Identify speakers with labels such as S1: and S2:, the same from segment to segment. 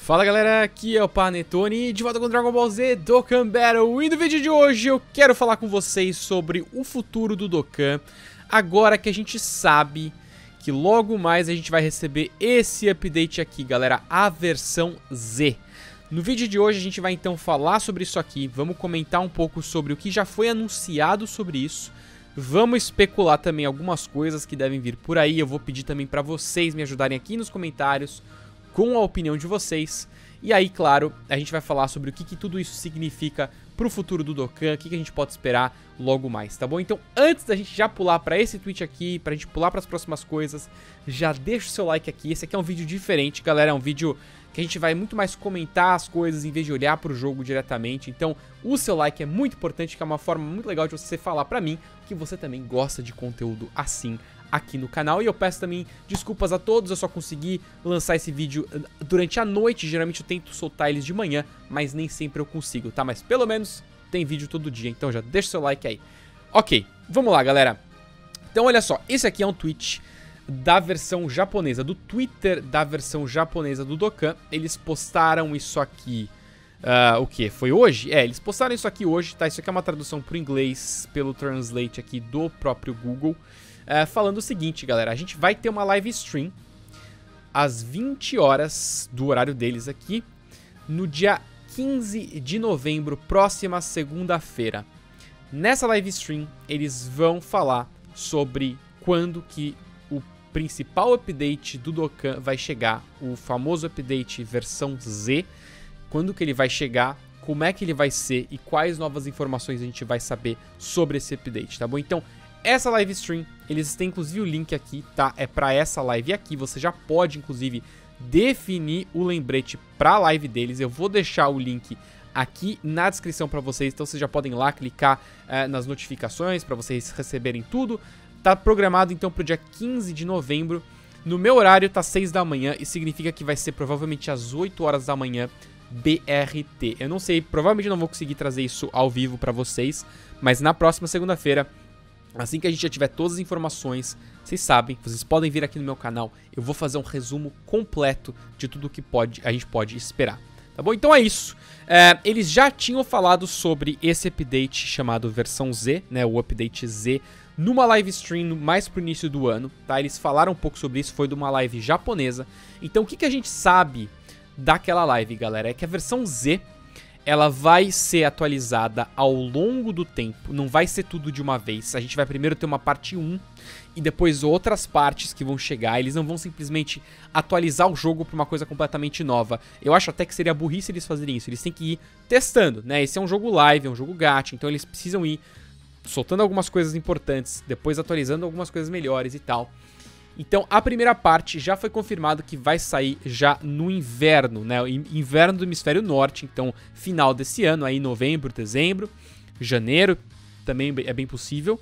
S1: Fala galera, aqui é o Panetone, de volta com Dragon Ball Z Dokkan Battle. E no vídeo de hoje eu quero falar com vocês sobre o futuro do Dokkan. Agora que a gente sabe que logo mais a gente vai receber esse update aqui, galera, a versão Z. No vídeo de hoje a gente vai então falar sobre isso aqui, vamos comentar um pouco sobre o que já foi anunciado sobre isso. Vamos especular também algumas coisas que devem vir por aí. Eu vou pedir também para vocês me ajudarem aqui nos comentários com a opinião de vocês. E aí, claro, a gente vai falar sobre o que tudo isso significa pro futuro do Dokkan, o que a gente pode esperar logo mais, tá bom? Então, antes da gente já pular pra esse tweet aqui, pra gente pular pras próximas coisas, já deixa o seu like aqui. Esse aqui é um vídeo diferente, galera, é um vídeo que a gente vai muito mais comentar as coisas em vez de olhar pro jogo diretamente. Então, o seu like é muito importante, que é uma forma muito legal de você falar pra mim que você também gosta de conteúdo assim aqui no canal. E eu peço também desculpas a todos, eu só consegui lançar esse vídeo durante a noite. Geralmente eu tento soltar eles de manhã, mas nem sempre eu consigo, tá? Mas pelo menos tem vídeo todo dia, então já deixa o seu like aí. Ok, vamos lá, galera. Então olha só, esse aqui é um tweet da versão japonesa, do Twitter da versão japonesa do Dokkan. Eles postaram isso aqui, o que? Foi hoje? É, eles postaram isso aqui hoje, tá? Isso aqui é uma tradução pro inglês pelo Translate aqui do próprio Google. Falando o seguinte, galera, a gente vai ter uma live stream às 20 horas do horário deles aqui, no dia 15 de novembro, próxima segunda-feira. Nessa live stream, eles vão falar sobre quando que o principal update do Dokkan vai chegar, o famoso update versão Z, quando que ele vai chegar, como é que ele vai ser e quais novas informações a gente vai saber sobre esse update, tá bom? Então, essa live stream, eles têm inclusive o link aqui, tá? É pra essa live aqui, você já pode inclusive definir o lembrete pra live deles. Eu vou deixar o link aqui na descrição pra vocês, então vocês já podem ir lá clicar nas notificações pra vocês receberem tudo. Tá programado então pro dia 15 de novembro, no meu horário tá 6 da manhã e significa que vai ser provavelmente às 8 horas da manhã BRT. Eu não sei, provavelmente não vou conseguir trazer isso ao vivo pra vocês, mas na próxima segunda-feira, assim que a gente já tiver todas as informações, vocês sabem, vocês podem vir aqui no meu canal, eu vou fazer um resumo completo de tudo que a gente pode esperar, tá bom? Então é isso. Eles já tinham falado sobre esse update chamado versão Z, né, o update Z, numa live stream mais pro início do ano, tá? Eles falaram um pouco sobre isso, foi de uma live japonesa. Então o que a gente sabe daquela live, galera, é que a versão Z, ela vai ser atualizada ao longo do tempo, não vai ser tudo de uma vez. A gente vai primeiro ter uma parte 1 e depois outras partes que vão chegar. Eles não vão simplesmente atualizar o jogo para uma coisa completamente nova. Eu acho até que seria burrice eles fazerem isso. Eles têm que ir testando, né? Esse é um jogo live, é um jogo gacha, então eles precisam ir soltando algumas coisas importantes, depois atualizando algumas coisas melhores e tal. Então, a primeira parte já foi confirmado que vai sair já no inverno, né? Inverno do hemisfério norte, então final desse ano, aí novembro, dezembro, janeiro, também é bem possível.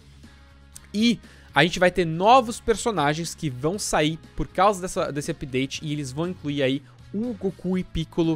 S1: E a gente vai ter novos personagens que vão sair por causa desse update e eles vão incluir aí o Goku e Piccolo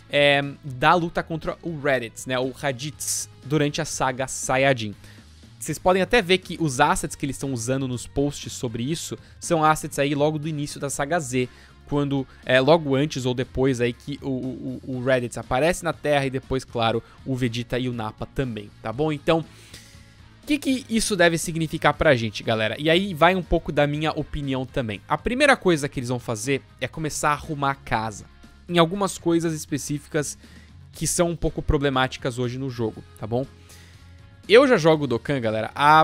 S1: da luta contra o Raditz, né? O Raditz, durante a saga Saiyajin. Vocês podem até ver que os assets que eles estão usando nos posts sobre isso são assets aí logo do início da saga Z, quando logo antes ou depois aí que o Raditz aparece na Terra e depois, claro, o Vegeta e o Nappa também, tá bom? Então, o que isso deve significar pra gente, galera? E aí vai um pouco da minha opinião também. A primeira coisa que eles vão fazer é começar a arrumar a casa em algumas coisas específicas que são um pouco problemáticas hoje no jogo, tá bom? Eu já jogo Dokkan, galera, há,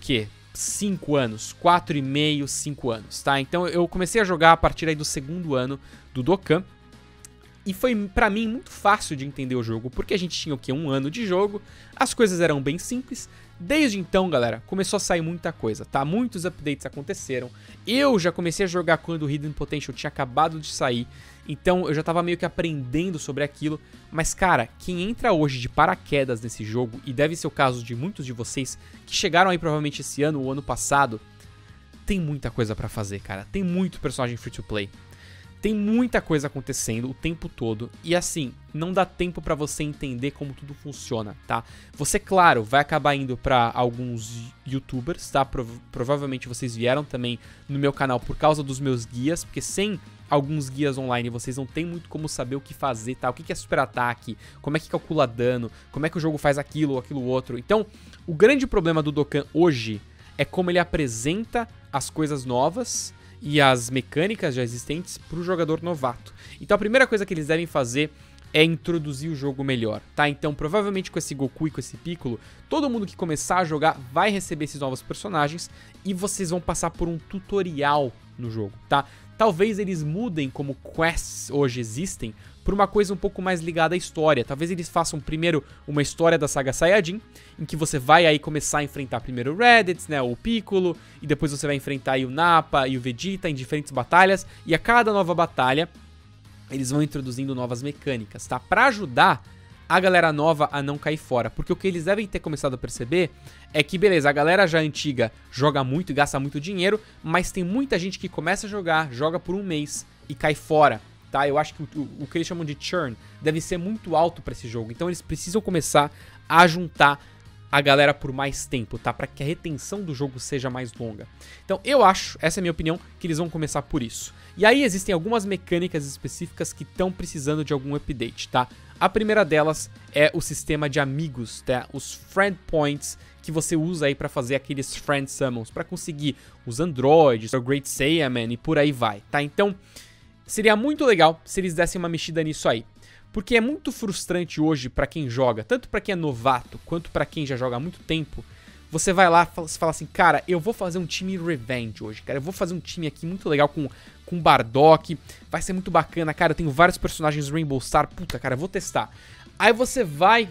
S1: 5 anos, 4,5, 5 anos, tá? Então eu comecei a jogar a partir aí do segundo ano do Dokkan. E foi, pra mim, muito fácil de entender o jogo, porque a gente tinha, um ano de jogo, as coisas eram bem simples. Desde então, galera, começou a sair muita coisa, tá? Muitos updates aconteceram. Eu já comecei a jogar quando o Hidden Potential tinha acabado de sair, então eu já tava meio que aprendendo sobre aquilo. Mas, cara, quem entra hoje de paraquedas nesse jogo, e deve ser o caso de muitos de vocês que chegaram aí provavelmente esse ano ou ano passado, tem muita coisa pra fazer, cara. Tem muito personagem free to play. Tem muita coisa acontecendo o tempo todo e assim, não dá tempo pra você entender como tudo funciona, tá? Você, claro, vai acabar indo pra alguns youtubers, tá? Provavelmente vocês vieram também no meu canal por causa dos meus guias, porque sem alguns guias online, vocês não tem muito como saber o que fazer, tá? O que é super ataque, como é que calcula dano, como é que o jogo faz aquilo ou aquilo outro. Então, o grande problema do Dokkan hoje é como ele apresenta as coisas novas e as mecânicas já existentes para o jogador novato. Então, a primeira coisa que eles devem fazer é introduzir o jogo melhor, tá? Então, provavelmente com esse Goku e com esse Piccolo, todo mundo que começar a jogar vai receber esses novos personagens e vocês vão passar por um tutorial no jogo, tá? Talvez eles mudem como quests hoje existem por uma coisa um pouco mais ligada à história. Talvez eles façam primeiro uma história da saga Saiyajin, em que você vai aí começar a enfrentar primeiro o Raditz, né, o Piccolo, e depois você vai enfrentar aí o Nappa e o Vegeta em diferentes batalhas, e a cada nova batalha eles vão introduzindo novas mecânicas, tá? Pra ajudar a galera nova a não cair fora. Porque o que eles devem ter começado a perceber é que, beleza, a galera já antiga joga muito e gasta muito dinheiro, mas tem muita gente que começa a jogar, joga por um mês e cai fora, tá? Eu acho que o que eles chamam de churn deve ser muito alto pra esse jogo. Então eles precisam começar a juntar a galera por mais tempo, tá? Pra que a retenção do jogo seja mais longa. Então eu acho, essa é a minha opinião, que eles vão começar por isso. E aí existem algumas mecânicas específicas que estão precisando de algum update, tá? A primeira delas é o sistema de amigos, tá? Os Friend Points que você usa aí pra fazer aqueles Friend Summons, pra conseguir os androids, o Great Saiyaman e por aí vai, tá? Então, seria muito legal se eles dessem uma mexida nisso aí. Porque é muito frustrante hoje pra quem joga, tanto pra quem é novato, quanto pra quem já joga há muito tempo. Você vai lá e fala assim, cara, eu vou fazer um time Revenge hoje, cara. Eu vou fazer um time aqui muito legal com Bardock, vai ser muito bacana, cara. Eu tenho vários personagens Rainbow Star, puta, cara, eu vou testar. Aí você vai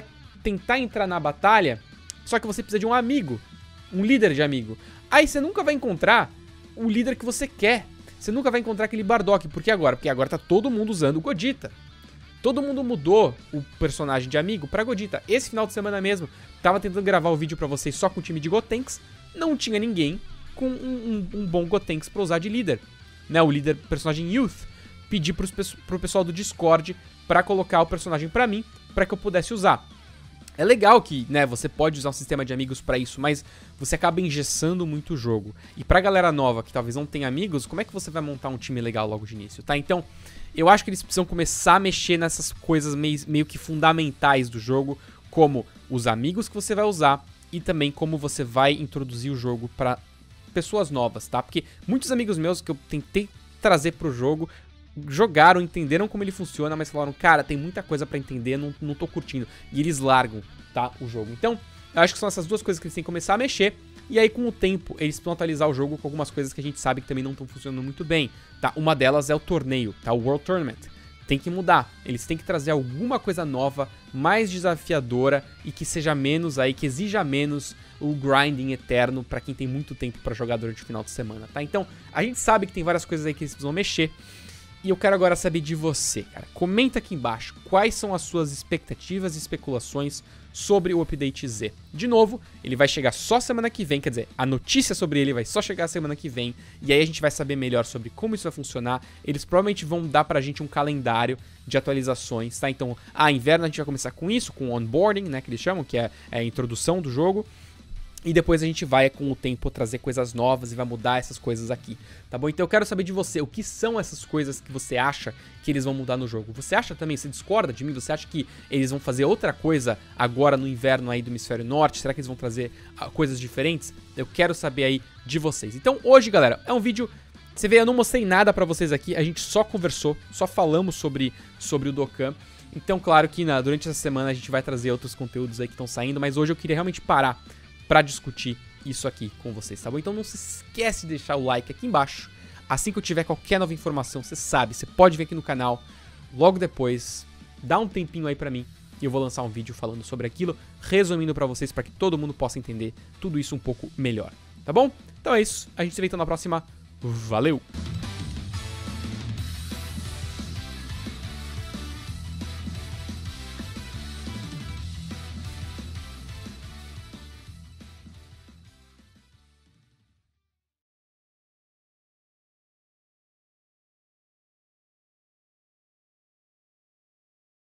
S1: tentar entrar na batalha, só que você precisa de um amigo, um líder de amigo. Aí você nunca vai encontrar o líder que você quer. Você nunca vai encontrar aquele Bardock. Por que agora? Porque agora tá todo mundo usando o Gogeta. Todo mundo mudou o personagem de amigo pra Gogeta. Esse final de semana mesmo, tava tentando gravar o vídeo pra vocês só com o time de Gotenks. Não tinha ninguém com um bom Gotenks pra usar de líder. Né, o líder, personagem Youth. Pedi pro pessoal do Discord pra colocar o personagem pra mim, pra que eu pudesse usar. É legal que, né, você pode usar um sistema de amigos pra isso, mas você acaba engessando muito o jogo. E pra galera nova, que talvez não tenha amigos, como é que você vai montar um time legal logo de início, tá? Então, eu acho que eles precisam começar a mexer nessas coisas meio que fundamentais do jogo, como os amigos que você vai usar e também como você vai introduzir o jogo pra pessoas novas, tá? Porque muitos amigos meus que eu tentei trazer pro jogo jogaram, entenderam como ele funciona, mas falaram, cara, tem muita coisa pra entender, não tô curtindo. E eles largam, tá, o jogo. Então, eu acho que são essas duas coisas que eles têm que começar a mexer. E aí, com o tempo, eles precisam atualizar o jogo com algumas coisas que a gente sabe que também não estão funcionando muito bem, tá? Uma delas é o torneio, tá? O World Tournament. Tem que mudar. Eles têm que trazer alguma coisa nova, mais desafiadora e que seja menos aí, que exija menos o grinding eterno pra quem tem muito tempo pra jogar durante o final de semana, tá? Então, a gente sabe que tem várias coisas aí que eles precisam mexer. E eu quero agora saber de você, cara. Comenta aqui embaixo quais são as suas expectativas e especulações sobre o Update Z. De novo, ele vai chegar só semana que vem, quer dizer, a notícia sobre ele vai só chegar semana que vem, e aí a gente vai saber melhor sobre como isso vai funcionar. Eles provavelmente vão dar pra gente um calendário de atualizações, tá? Então, inverno a gente vai começar com isso, com o onboarding, né, que eles chamam, que é a introdução do jogo. E depois a gente vai, com o tempo, trazer coisas novas e vai mudar essas coisas aqui, tá bom? Então eu quero saber de você, o que são essas coisas que você acha que eles vão mudar no jogo? Você acha também, você discorda de mim? Você acha que eles vão fazer outra coisa agora no inverno aí do Hemisfério Norte? Será que eles vão trazer coisas diferentes? Eu quero saber aí de vocês. Então hoje, galera, é um vídeo... Você vê, eu não mostrei nada pra vocês aqui, a gente só conversou, só falamos sobre o Dokkan. Então, claro que durante essa semana a gente vai trazer outros conteúdos aí que estão saindo, mas hoje eu queria realmente parar pra discutir isso aqui com vocês, tá bom? Então não se esquece de deixar o like aqui embaixo. Assim que eu tiver qualquer nova informação, você sabe, você pode vir aqui no canal logo depois, dá um tempinho aí pra mim e eu vou lançar um vídeo falando sobre aquilo, resumindo pra vocês, pra que todo mundo possa entender tudo isso um pouco melhor, tá bom? Então é isso, a gente se vê então na próxima, valeu!